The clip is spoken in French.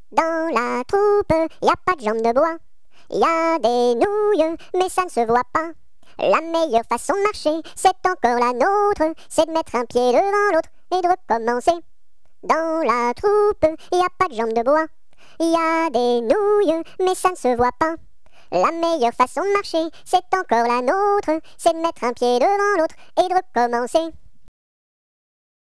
Dans la troupe, y a pas de jambes de bois. Y a des nouilles, mais ça ne se voit pas. La meilleure façon de marcher, c'est encore la nôtre. C'est de mettre un pied devant l'autre et de recommencer. Dans la troupe, y a pas de jambes de bois. Y a des nouilles, mais ça ne se voit pas. La meilleure façon de marcher, c'est encore la nôtre. C'est de mettre un pied devant l'autre et de recommencer.